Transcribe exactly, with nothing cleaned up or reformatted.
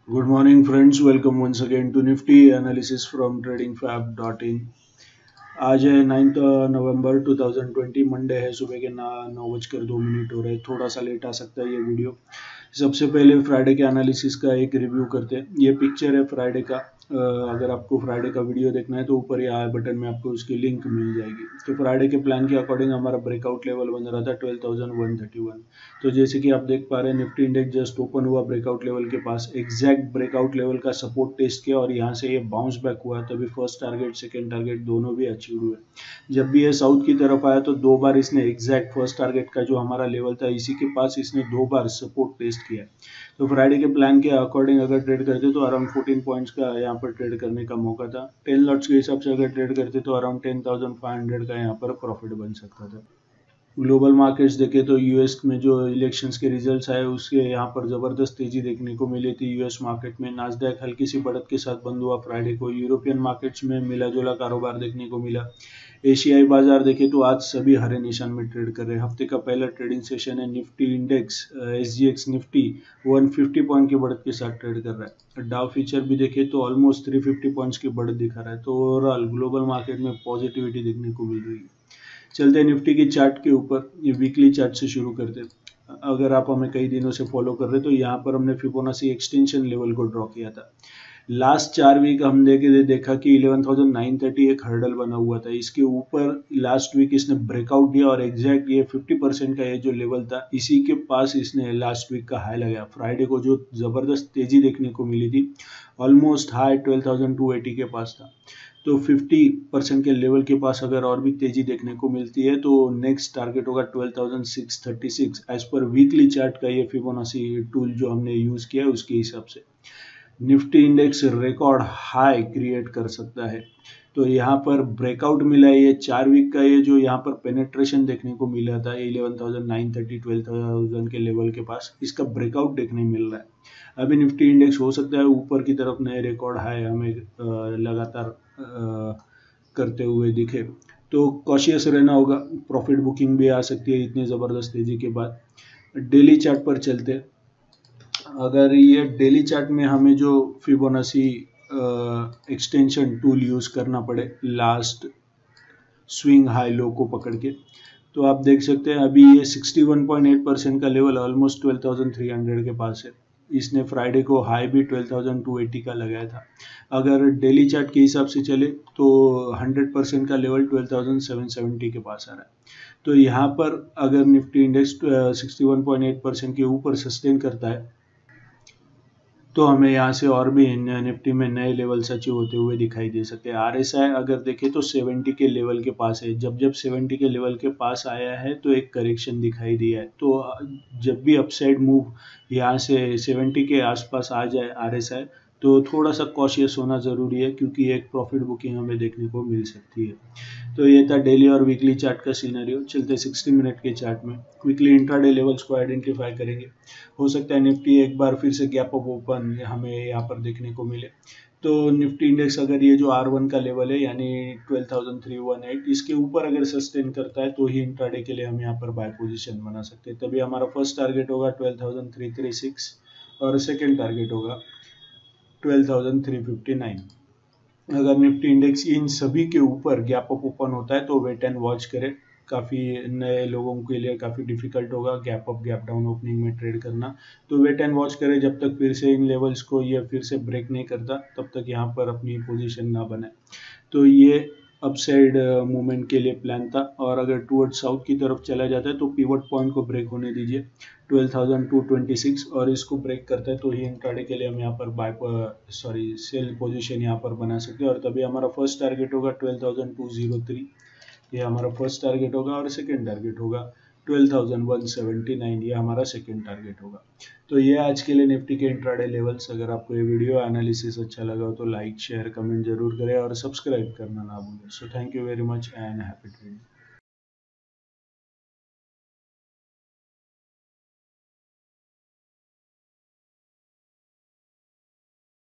Good morning, friends. Welcome once again to Nifty analysis from trading fab dot in. आज है ninth November two thousand twenty, Monday है। सुबह के ना नौ बजकर दो मिनट हो रहे हैं। थोड़ा सा लेट आ सकता है ये वीडियो। सबसे पहले फ्राइडे के एनालिसिस का एक रिव्यू करते हैं। ये पिक्चर है फ्राइडे का। अ, अगर आपको फ्राइडे का वीडियो देखना है तो ऊपर या आई बटन में आपको उसकी लिंक मिल जाएगी। तो फ्राइडे के प्लान के अकॉर्डिंग हमारा ब्रेकआउट लेवल बन रहा था twelve thousand one thirty one. तो जैसे कि आप देख पा रहे हैं, निफ्टी इंडेक्स जस्ट ओपन हुआ ब्रेकआउट लेवल के पास, एग्जैक्ट ब्रेकआउट लेवल का सपोर्ट टेस्ट किया और यहाँ से ये बाउंस बैक हुआ। तभी फर्स्ट टारगेट सेकेंड टारगेट दोनों भी अचीव हुए। जब भी ये साउथ की तरफ आया तो दो बार इसने एग्जैक्ट फर्स्ट टारगेट का जो हमारा लेवल था इसी के पास इसने दो बार सपोर्ट टेस्ट किया। तो फ्राइडे के प्लान के अकॉर्डिंग अगर ट्रेड करते तो अराउंड फोर्टीन पॉइंट्स का यहाँ पर ट्रेड करने का मौका था। टेन लॉट्स के हिसाब से अगर ट्रेड करते तो around ten thousand five hundred का यहाँ पर प्रॉफिट बन सकता था। ग्लोबल मार्केट्स देखें तो यूएस में जो इलेक्शंस के रिजल्ट्स आए उसके यहाँ पर ज़बरदस्त तेजी देखने को मिली थी। यूएस मार्केट में नास्डैक हल्की सी बढ़त के साथ बंद हुआ फ्राइडे को। यूरोपियन मार्केट्स में मिला जुला कारोबार देखने को मिला। एशियाई बाजार देखें तो आज सभी हरे निशान में ट्रेड कर रहे हैं। हफ्ते का पहला ट्रेडिंग सेशन है। Nifty index SGX Nifty one fifty point की बढ़त के साथ ट्रेड कर रहा है। डाउ फ्यूचर भी देखें तो ऑलमोस्ट थ्री फिफ्टी पॉइंट्स की बढ़त दिखा रहा है। तो ओवरऑल ग्लोबल मार्केट में पॉजिटिविटी देखने को मिल रही है। चलते हैं निफ्टी की चार्ट के ऊपर। ये वीकली चार्ट से शुरू करते हैं। अगर आप हमें कई दिनों से फॉलो कर रहे हैं तो यहाँ पर हमने फिबोनाची एक्सटेंशन लेवल को ड्रॉ किया था। लास्ट चार वीक हम देखे देखा कि इलेवन थाउजेंड नाइन थर्टी एक हर्डल बना हुआ था। इसके ऊपर लास्ट वीक इसने ब्रेकआउट दिया और एग्जैक्ट ये फिफ्टी परसेंट का ये जो लेवल था इसी के पास इसने लास्ट वीक का हाई लगाया। फ्राइडे को जो जबरदस्त तेजी देखने को मिली थी, almost high twelve thousand two eighty के पास था। तो फिफ्टी परसेंट के लेवल के पास अगर और भी तेजी देखने को मिलती है तो नेक्स्ट टारगेट होगा twelve thousand six thirty six as per weekly chart का ये फिबोनाची टूल जो हमने यूज किया है उसके हिसाब से। Nifty index record high create कर सकता है। तो यहाँ पर ब्रेकआउट मिला है। ये चार वीक का ये जो यहाँ पर पेनेट्रेशन देखने को मिला था eleven thousand nine thirty twelve thousand के लेवल के पास, इसका ब्रेकआउट देखने मिल रहा है। अभी निफ्टी इंडेक्स हो सकता है ऊपर की तरफ नए रिकॉर्ड हाई हमें लगातार करते हुए दिखे। तो कॉशियस रहना होगा। प्रॉफिट बुकिंग भी आ सकती है इतनी ज़बरदस्त तेजी के बाद। डेली चार्ट पर चलते हैं। अगर ये डेली चार्ट में हमें जो फिबोनाची एक्सटेंशन टूल यूज़ करना पड़े लास्ट स्विंग हाई लो को पकड़ के, तो आप देख सकते हैं अभी ये sixty one point eight percent का level almost twelve thousand three hundred के पास है। इसने फ्राइडे को हाई भी ट्वेल्व थाउजेंड टू एटी का लगाया था। अगर डेली चार्ट के हिसाब से चले तो हंड्रेड परसेंट का level twelve thousand seven seventy के पास आ रहा है। तो यहाँ पर अगर Nifty index sixty one point eight percent के ऊपर सस्टेन करता है तो हमें यहाँ से और भी निफ्टी में नए लेवल्स अचीव होते हुए दिखाई दे सकते हैं। आरएसआई अगर देखें तो सेवेंटी के लेवल के पास है। जब जब सेवेंटी के लेवल के पास आया है तो एक करेक्शन दिखाई दिया है। तो जब भी अपसाइड मूव यहाँ से सेवेंटी के आसपास आ जाए आरएसआई तो थोड़ा सा कॉशियस होना ज़रूरी है, क्योंकि एक प्रॉफिट बुकिंग हमें देखने को मिल सकती है। तो ये था डेली और वीकली चार्ट का सिनेरियो। चलते सिक्सटी मिनट के चार्ट में क्विकली इंट्राडे लेवल्स को आइडेंटिफाई करेंगे। हो सकता है निफ्टी एक बार फिर से गैप अप ओपन हमें यहाँ पर देखने को मिले। तो निफ्टी इंडेक्स अगर ये जो आर वन का लेवल है यानी twelve thousand three one eight इसके ऊपर अगर सस्टेन करता है तो ही इंट्राडे के लिए हम यहाँ पर बाय पोजीशन बना सकते हैं। तभी हमारा फर्स्ट टारगेट होगा twelve thousand three thirty six और सेकेंड टारगेट होगा twelve thousand three fifty nine. अगर निफ्टी इंडेक्स इन सभी के ऊपर गैप अप ओपन होता है तो वेट एंड वॉच करें। काफ़ी नए लोगों के लिए काफ़ी डिफिकल्ट होगा gap up gap down opening में ट्रेड करना। तो वेट एंड वॉच करें जब तक फिर से इन लेवल्स को ये फिर से ब्रेक नहीं करता, तब तक यहाँ पर अपनी पोजीशन ना बनाए। तो ये अपसाइड मूवमेंट के लिए प्लान था। और अगर टूवर्ड साउथ की तरफ चला जाता है तो पिवट पॉइंट को ब्रेक होने दीजिए twelve thousand two twenty six, और इसको ब्रेक करता है तो ही इंट्राडे के लिए हम यहाँ पर बाय सॉरी सेल पोजीशन यहाँ पर बना सकते हैं। और तभी हमारा फर्स्ट टारगेट होगा twelve thousand two zero three, ये हमारा फर्स्ट टारगेट होगा। और सेकेंड टारगेट होगा twelve thousand one seventy nine, ये हमारा सेकेंड टारगेट होगा। तो ये आज के लिए निफ्टी के इंट्राडे लेवल्स। अगर आपको ये वीडियो एनालिसिस अच्छा लगा हो तो लाइक शेयर कमेंट जरूर करें और सब्सक्राइब करना ना भूलें। So thank you very much and happy trading.